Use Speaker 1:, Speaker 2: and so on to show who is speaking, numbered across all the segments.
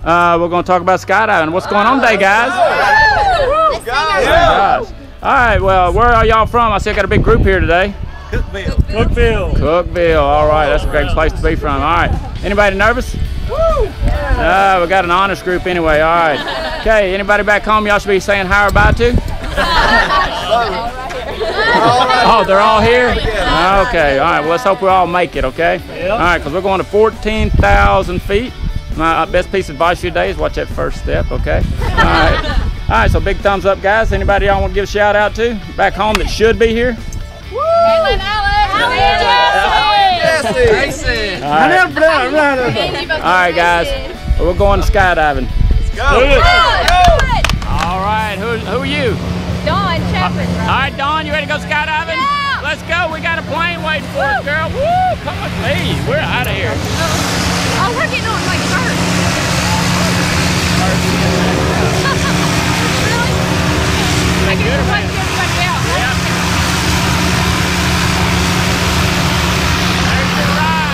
Speaker 1: We're going to talk about skydiving. What's going on today, guys?
Speaker 2: Yeah.
Speaker 1: All right, well, where are y'all from? I see I got a big group here today.
Speaker 2: Cookville.
Speaker 1: Cookville. All right, that's a great place to be from. All right. Anybody nervous? We got an honors group anyway. All right. Okay, anybody back home y'all should be saying hi or bye to? Oh, they're all here? Okay, all right. Well, let's hope we all make it, okay? All right, because we're going to 14,000 feet. My best piece of advice for you today is watch that first step, okay? All right. All right, so big thumbs up, guys. Anybody y'all want to give a shout out to back home that should be here?
Speaker 3: Caitlin, Alex,
Speaker 2: Jesse.
Speaker 3: Grayson.
Speaker 1: All right, guys. We're going skydiving.
Speaker 2: Let's go.
Speaker 1: All right, who are you?
Speaker 3: Dawn Shepherd.
Speaker 1: All right, Dawn, you ready to go skydiving?
Speaker 3: Yeah.
Speaker 1: Let's go. We got a plane waiting for us, girl. Woo, come with me. We're out of here.
Speaker 3: Oh, we're getting on like first. Really? I get to watch everybody else.
Speaker 1: Yeah. There's your ride.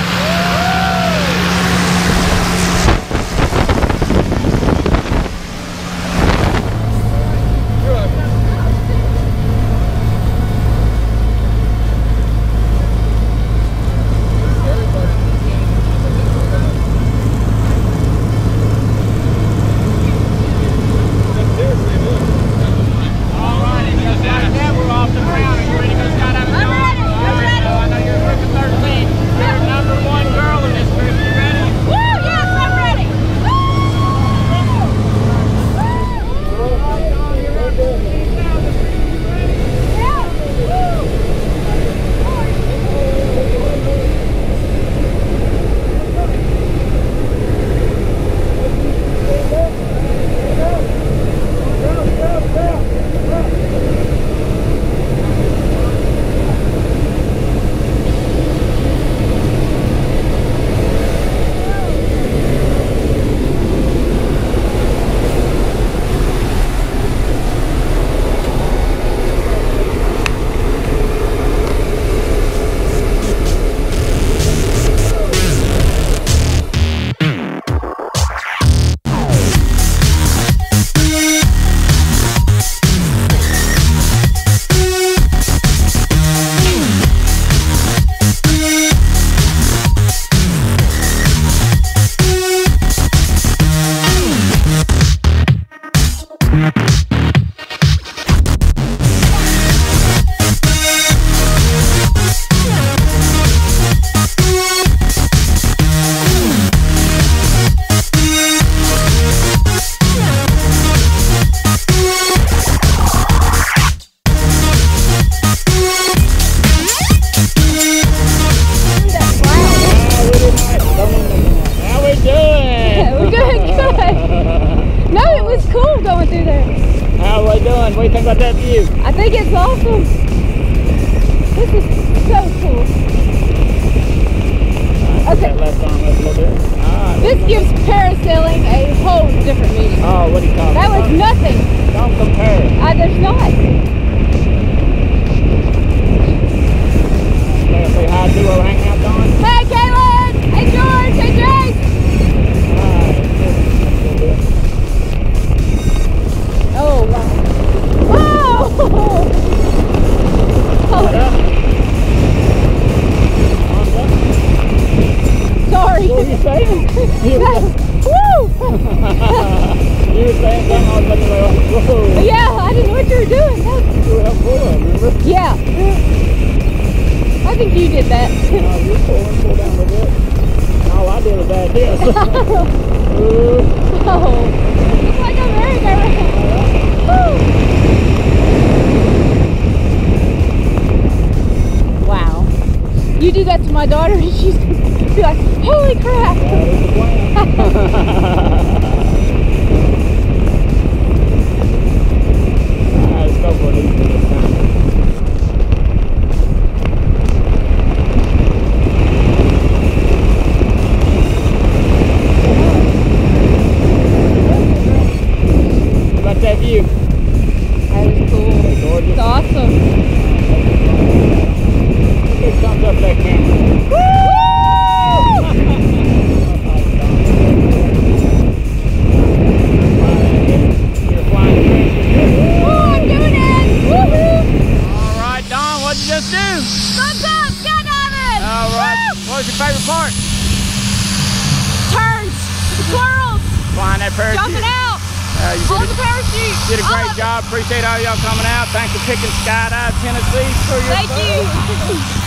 Speaker 1: What do you think about that view?
Speaker 3: I think it's awesome. This is so cool.
Speaker 1: Okay. That left arm up a little bit.
Speaker 3: This gives parasailing a whole different meaning.
Speaker 1: Oh, what do you call it?
Speaker 3: That was nothing.
Speaker 1: Don't compare.
Speaker 3: There's not.
Speaker 1: Say hi to our hangout, Dawn.
Speaker 3: Hey, Caitlin! Hey, George! Hey, Jace! Oh, wow. Whoa! Oh. Sorry.
Speaker 1: What were you saying?
Speaker 3: Woo!
Speaker 1: You were saying something, I was looking like, whoa.
Speaker 3: Yeah, I didn't know what you were doing.
Speaker 1: You were helping pull, remember?
Speaker 3: Yeah. I think you did that.
Speaker 1: You pull down a little bit. All I did was that this.
Speaker 3: Oh. It's like a merry-go-round. Woo! Wow. You do that to my daughter and she's going to be like, holy crap!
Speaker 1: That is the plan. Let's go for this time. How about that view?
Speaker 3: That is cool.
Speaker 1: Gorgeous.
Speaker 3: It's awesome.
Speaker 1: Big thumbs up that camera.
Speaker 3: Woo!
Speaker 1: parachute.
Speaker 3: Jumping out.
Speaker 1: You
Speaker 3: Hold the parachute.
Speaker 1: did a great job. Appreciate all y'all coming out. Thanks for picking Skydive Tennessee for your
Speaker 3: Thank you.